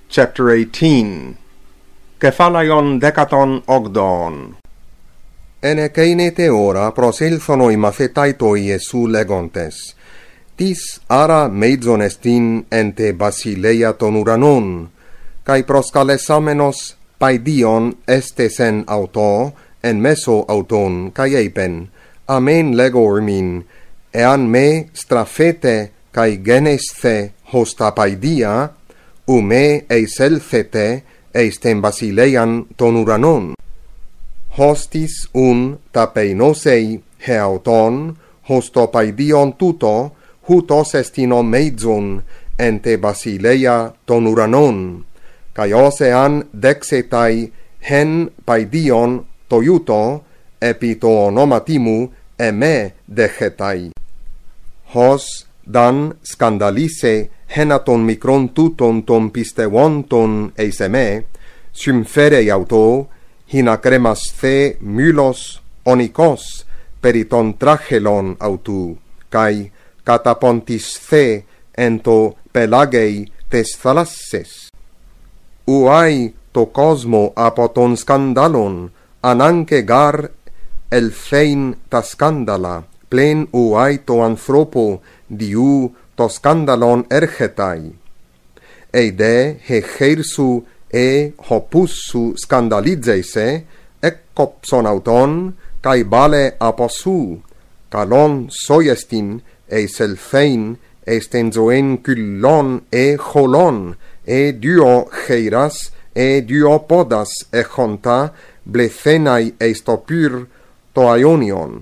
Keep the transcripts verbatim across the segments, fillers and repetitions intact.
Chapter eighteen. Κεφάλαιον δέκατον όγδοον. Εν εκείνητε ώρα προσήλθον οι μαθητάοι το Ιησού λέγοντες, «Τις άρα μέιτζον εστίν εν τε βασιλεία των ουρανών, καί προσκαλεσάμενος παϊδίον έστες εν αυτό, εν μέσω αυτόν, καί είπεν, αμέν λέγω ερμήν, εάν με στραφέτε καί γένεσθε ως τα παϊδία, ου με εισέλθετε εις τεν βασιλείαν των ουρανών. Χωστις ουν τα πεινώσει heauton, ως το παϊδίον τούτο, χούτος εστιν ο μέιτζον εν τε βασιλεία των ουρανών, καί ως εάν δέξεται χεν παϊδίον το ιούτο, επί το ονόματί μου εμέ δέχεται. Ως δαν σκανδαλίσε χένα των μικρών τούτων των πιστευόντων εις εμέ, συμφέρει αυτό, χίνα κρέμασθε μήλος ονικός περί των τράχελων αυτού, καί καταποντισθε εν το πελάγεϊ τες θαλάσσες. Ουάι το κόσμο από των σκανδάλων, ανάνκε γάρ ελθέιν τα σκάνδαλα, πλέν ουάι το ανθρώπο διού το σκάνδαλον έρχεται. Ειδέ he χέρσου e hopus σου σκανδαλίζεσαι, έκοψον αυτόν, καί βάλε από σου, καλόν σώιεστην εισελθέιν εις τεν ζωήν κυλών e χολών, e δύο χέρας, e δύο πόδας έχοντα, μπλεθέναι εις το πυρ το αιώνιον.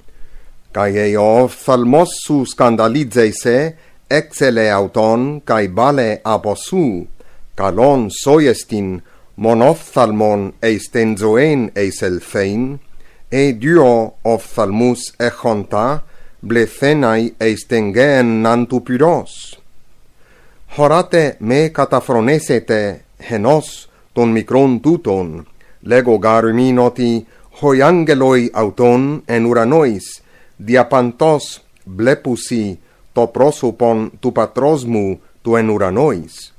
Καί ο οφθαλμός σου σκανδαλίζεσαι, έξελε αυτόν, καί βάλε από σου, καλόν σώιεστην μονόφθαλμον εις τεν ζωήν εισελθέιν, e δύο οφθαλμούς έχοντα, μπλεθέναι εις τεν γέενναν του πυρός. Χωράτε με καταφρονέσετε ενός των μικρών τούτων, λέγω γάρμην ότι οι άγγελοι αυτών εν ουρανόης διαπαντός βλέπουσι το πρόσωπον του πατρός μου του εν ουρανόης.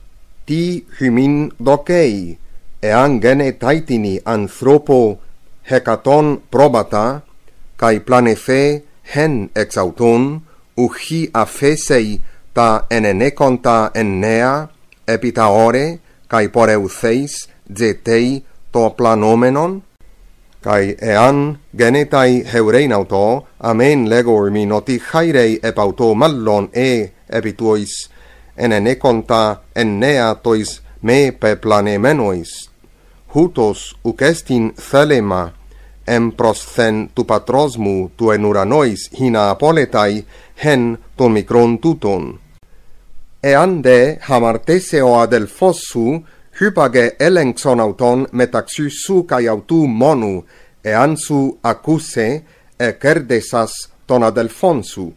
Τι χυμήν δοκέει, εάν γενετάιτινη ανθρώπο χεκατόν πρόβατα, καί πλανεθέ χεν εξ αυτών, ουχή αφέσει τα ενενέκοντα εννέα, επί τα ώρε, καί πορεουθέις τζετέι το πλανόμενον, καί εάν γενετάι χεουρέιν αυτό, αμέν λέγω ερμήν ότι χάιρεϊ επ' αυτό μάλλον ε επί τοις ενενέκοντα εννέα τοις με πεπλανεμένοις. Χούτος ουκ έστιν θέλεμα εμπροσθεν του πατρός μου του εν ουρανόης χίνα απόλεтай χεν των μικρών τούτων. Εάν δε χαμαρτέσε ο αδελφός σου, χύπαγε έλεγξον αυτόν μεταξύ σου καί αυτού μόνου, εάν σου ακούσε, εκέρδεσας τον αδελφόν σου.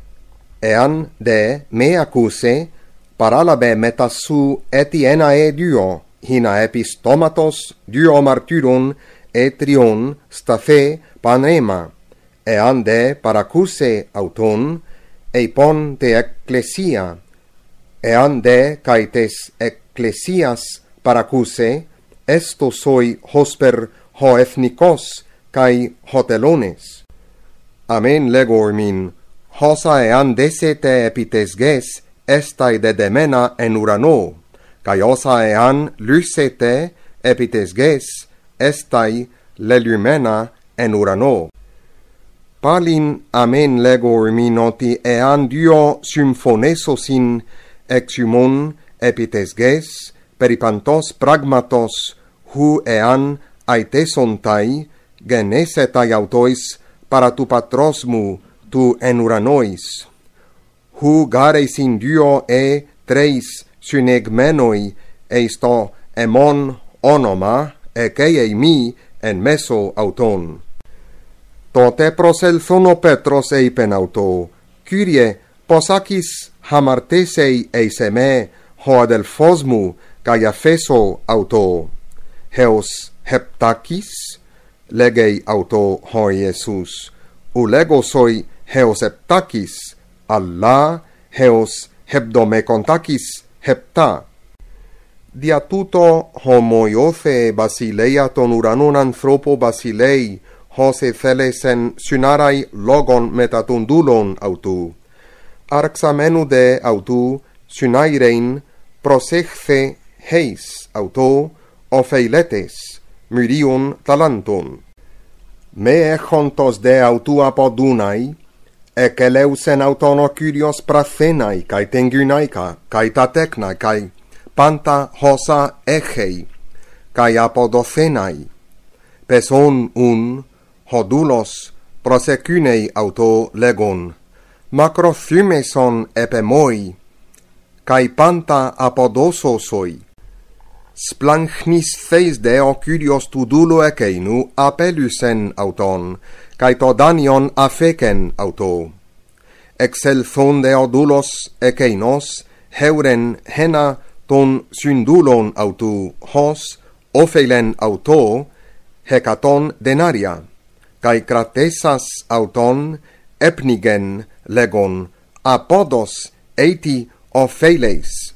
Εάν δε με ακούσε, παράλαβε μετά σου έτι ένα ε δύο, χίνα επί στόματος δύο μαρτύρων ε τριών σταθέ πανρέμα. Εάν δε παρακούσε αυτόν, είπον τε εκκλησία. Εάν δε καί τες εκκλησίας παρακούσε, έστω σοι χόσπερ ο εθνικός καί ο τελώνες. Αμέν λέγω ερμήν, χώσα εάν δέσετε επί τες γες, έσται δεδεμένα εν ουρανό, καί όσα εάν λύσετε επί τες γες, έσται λελυμένα εν ουρανό. Πάλιν αμέν λέγω ερμήν ότι εάν δύο συμφωνέσωσιν εξ ημών επί τες γες, περί παντός πράγματος, χου εάν αιτέσονται, γενέσεται αυτοίς παρά του πατρός μου του εν ουρανόης. Χου γάρεσιν δύο ε τρεις συνεγμένοι εις το εμόν όνομα, εκέι μη εν μέσω αυτών. Τότε προσελθόν ο Πέτρος είπεν αυτό, «Κύριε, ποσάκις χαμαρτέσαι εις εμέ ο αδελφός μου, καί αφέσω αυτό». «Heos heptakis», λέγει αυτό ο Ιησούς, «ου λέγω σοι heos heptakis, αλλά heos hepdomekontakis hepta». Δια τούτο ομοιώθε βασιλεία των ουρανών ανθρώπου βασιλέη, ώστε θέλεσεν συνάραι λόγων μετά των δούλων αυτού. Αρξαμένου δε αυτού συνάιρεν προσέχθε heis αυτο ωφελέτες μυρίων ταλάντων. Με έχοντος δε αυτού αποδούναι, εκελέουσεν αυτόν ο Κύριος πραθέναι, καί τεν γυναίκα, καί τα τέκνα, καί πάντα όσα έχει, καί αποδοθέναι. Πεσόν ουν, ο δούλος προσεκύνει αυτό λέγον, μακροθύμεσον επεμόη, καί πάντα αποδώσωσοι. Σπλαγχνισθείς δε ο Κύριος του δούλου εκείνου απέλουσεν αυτόν, καί το δάνειον αφέκεν αυτό. Εξελθόν δε ο δούλος εκείνος, heurεν χένα των συνδούλων αυτού, ως όφελεν αυτό, χεκατόν δενάρια, καί κρατέσας αυτόν έπνιγεν λέγον, απόδος έτι ωφέλες.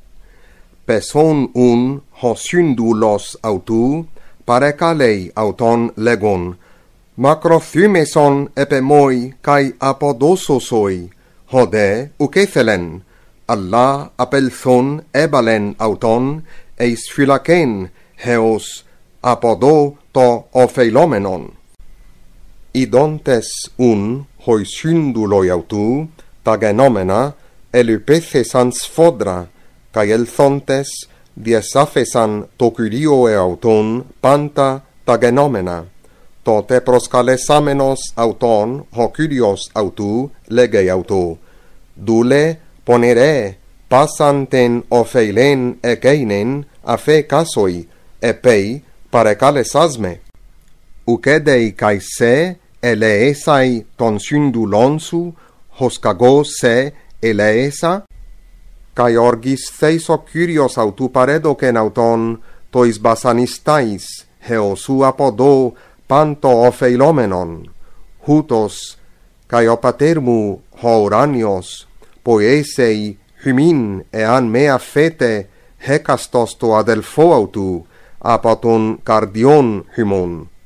Πεσόν ουν ο συνδούλος αυτού παρεκαλέει αυτόν λέγον, μακροθύμεσον επεμόη καί αποδώσωσοι, ο δε ουκέθελεν, αλλά απελθόν έβαλεν αυτόν εις φυλακέν, έως αποδώ το ωφελόμενον. Ιδόντες ουν οι συνδούλοι αυτού τα γενόμενα ελυπέθεσαν σφόδρα, καί ελθόντες διεσάφεσαν το Κύριο εαυτόν πάντα τα γενόμενα. Τότε προσκαλεσάμενος αυτόν ο Κύριος αυτού λέγε αυτό, δούλε πονερέ πάσαν τεν ωφελέν εκείνεν αφέ κάσοι, επέι παρεκάλεσάς με. Ουκέδε καί σε ελεέσαι των συνδουλών σου, ως καγώ σε ελεέσα, καί οργισθείς ο Κύριος αυτού παρέδοκεν αυτόν το εις βασανιστάεις, έως ου αποδώ πάντο ωφελόμενον, χούτος, καί ο πατέρ μου ο ουράνιος, ποίεσαι χυμήν εάν με αφέτε, χέκαστος το αδελφό αυτού, από τον καρδιόν χυμών.